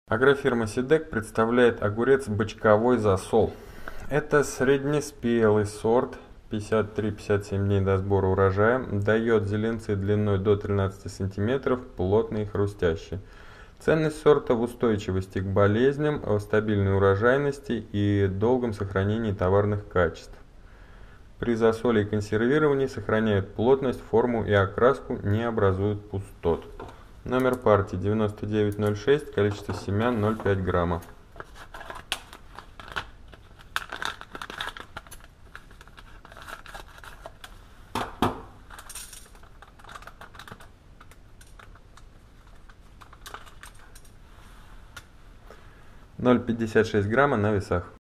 Агрофирма Сидек представляет огурец бочковой засол. Это среднеспелый сорт, 53-57 дней до сбора урожая, дает зеленцы длиной до 13 см, плотные и хрустящие. Ценность сорта в устойчивости к болезням, в стабильной урожайности и долгом сохранении товарных качеств. При засоле и консервировании сохраняют плотность, форму и окраску, не образуют пустот. Номер партии 9906, количество семян 0,5 грамма. Ноль 0,56 грамма на весах.